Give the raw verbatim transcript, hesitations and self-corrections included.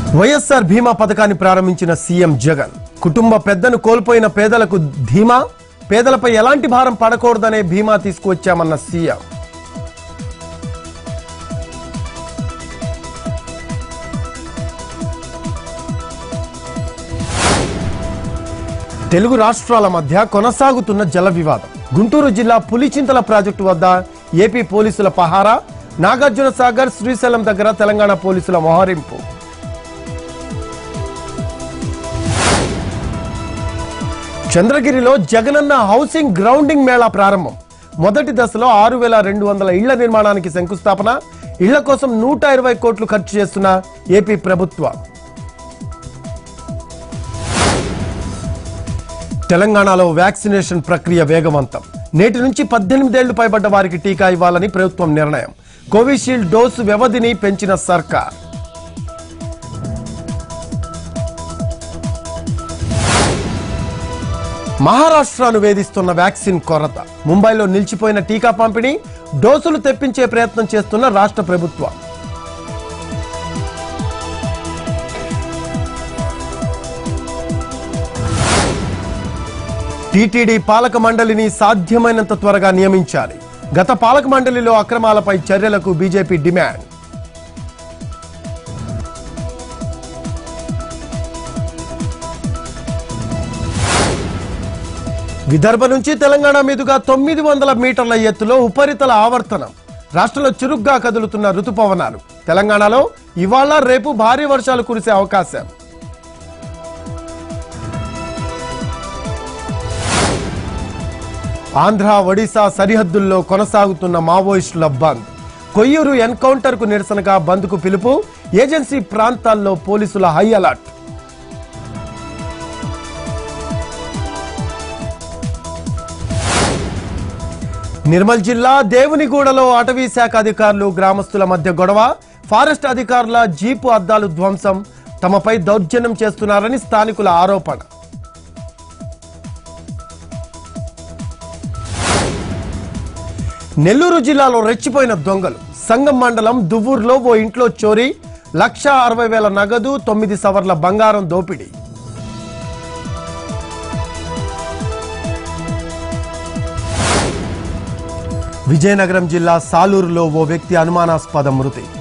వైఎస్ఆర్ భీమా పథకాన్ని ప్రారంభించిన సీఎం జగన్ కుటుంబ పెద్దను కోల్పోయిన పేదలకు ధీమా పేదలపై ఎలాంటి భారం పడకూడదనే భీమా తీసుకువచ్చామన్న సీఎం తెలుగు రాష్ట్రాల మధ్య కొనసాగుతున్న జల వివాదం గుంటూరు జిల్లా పులిచింతల ప్రాజెక్టు వద్ద ఏపీ పోలీసుల పహారా నాగార్జున సాగర్ శ్రీశైలం దగ్గర తెలంగాణ పోలీసుల మోహరింపు చంద్రగిరిలో జగనన్న హౌసింగ్ గ్రౌండింగ్ మేళా ప్రారంభం మొదటి దశలో ఆరు వేల రెండు వందల ఇళ్ల నిర్మాణానికి శంకుస్థాపన ఇళ్ల కోసం నూట ఇరవై కోట్లు ఖర్చు చేస్తున్న ఏపీ ప్రభుత్వం తెలంగాణలో వ్యాక్సినేషన్ ప్రక్రియ వేగవంతం నేటి నుంచి పద్దెనిమిదేళ్లు పైబడ్డ వారికి టీకా ఇవ్వాలని ప్రభుత్వం నిర్ణయం కోవిషీల్డ్ డోసు వ్యవధిని పెంచిన సర్కార్ మహారాష్ట్రను వేధిస్తున్న వ్యాక్సిన్ కొరత ముంబైలో నిలిచిపోయిన టీకా పంపిణీ డోసులు తెప్పించే ప్రయత్నం చేస్తున్న రాష్ట్ర ప్రభుత్వం టీటీడీ పాలక మండలిని సాధ్యమైనంత త్వరగా నియమించాలి గత పాలక మండలిలో అక్రమాలపై చర్యలకు బీజేపీ డిమాండ్ విదర్భ నుంచి తెలంగాణ మీదుగా తొమ్మిది వందల మీటర్ల ఎత్తులో ఉపరితల ఆవర్తనం రాష్ట్రంలో చురుగ్గా కదులుతున్న రుతుపవనాలు తెలంగాణలో ఇవాళ రేపు భారీ వర్షాలు కురిసే అవకాశం ఆంధ్ర ఒడిశా సరిహద్దుల్లో కొనసాగుతున్న మావోయిస్టుల బంద్ కొయ్యూరు ఎన్కౌంటర్ కు నిరసనగా బంద్ కు పిలుపు ఏజెన్సీ ప్రాంతాల్లో పోలీసుల హై అలర్ట్ నిర్మల్ జిల్లా దేవునిగూడలో అటవీ శాఖ అధికారులు గ్రామస్తుల మధ్య గొడవ ఫారెస్ట్ అధికారుల జీపు అద్దాలు ధ్వంసం తమపై దౌర్జన్యం చేస్తున్నారని స్థానికుల ఆరోపణ నెల్లూరు జిల్లాలో రెచ్చిపోయిన దొంగలు సంగం మండలం దువ్వూరులో ఓ ఇంట్లో చోరీ లక్ష అరవై వేల నగదు తొమ్మిది సవర్ల బంగారం దోపిడీ విజయనగరం జిల్లా సాలూరులో ఓ వ్యక్తి అనుమానాస్పద మృతి